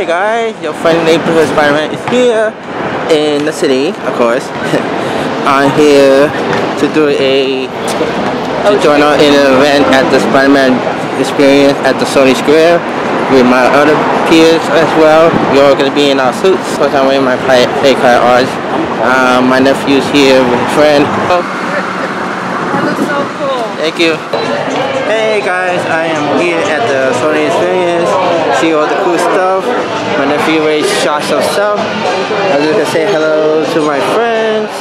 Hey guys, your friendly neighborhood Spider-Man is here in the city, of course. I'm here to join in an event at the Spider-Man experience at the Sony Square with my other peers as well. We're all going to be in our suits. Of course, I'm wearing my play card odds. My nephew's here with a friend. That looks so cool. Thank you. Hey guys, I am here at the Sony experience. See all the cool stuff. My nephew already shot himself. I'm just gonna say hello to my friends.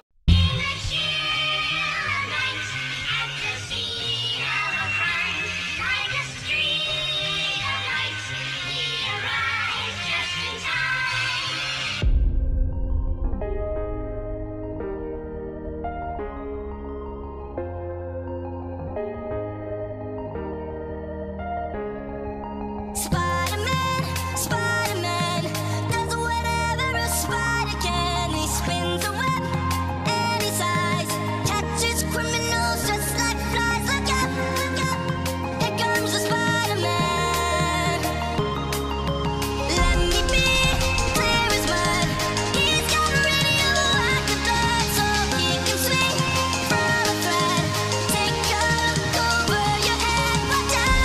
Spider-Man does whatever a spider can. He spins a web any size, catches criminals just like flies. Look out, here comes the Spider-Man. Let me be clear as mud. He's got a radio like a thread, so he can swing from a thread. Take a look over your head, watch out.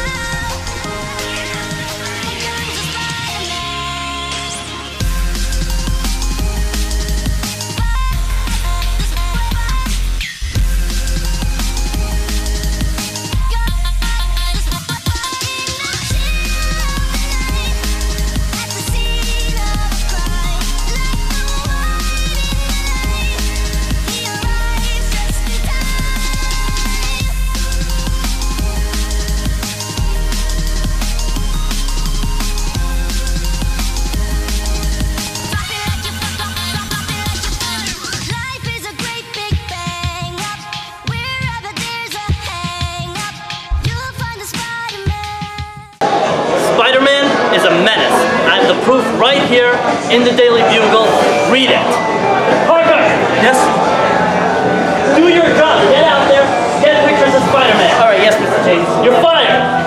Spider-Man is a menace. I have the proof right here in the Daily Bugle. Read it. Parker! Yes? Do your job. Get out there. Get pictures of Spider-Man. Alright, yes, Mr. Chase. You're fired!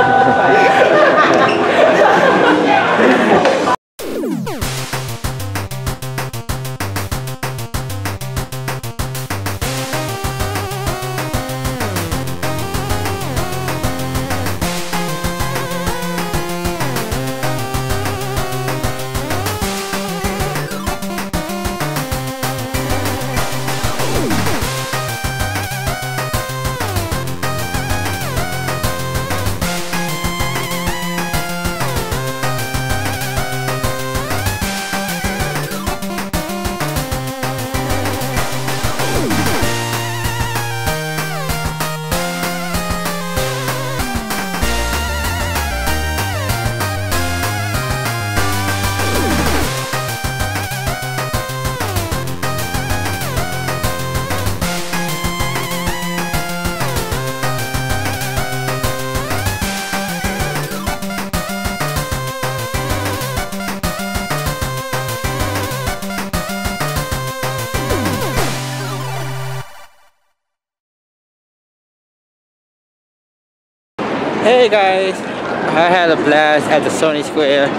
Hey guys, I had a blast at the Sony Square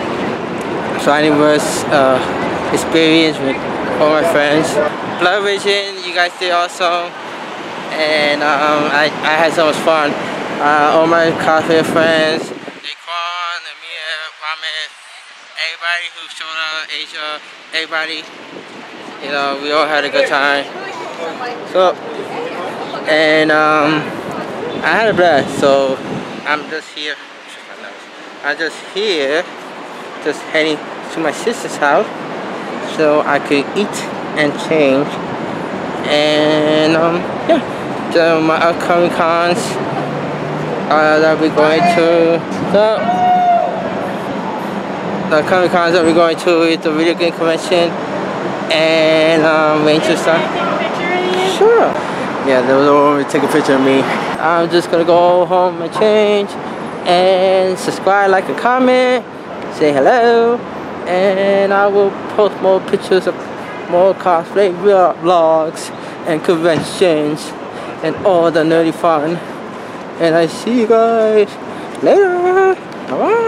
Spider-Verse experience with all my friends. Blood Vision, you guys did awesome, and I had so much fun. All my cosplay friends, Daquan, Amir, Ramen, everybody who showed up, Asia, everybody, you know, we all had a good time. So, and I had a blast. So I'm just here. I'm just here, just heading to my sister's house so I could eat and change. And yeah, so my upcoming cons that we're going to. The upcoming cons that we're going to is the video game convention and Ranger Star. Sure. Yeah, they was over to take a picture of me. I'm just gonna go home and change and subscribe, like, and comment, say hello, and I will post more pictures of more cosplay vlogs and conventions and all the nerdy fun. And I see you guys later. Bye.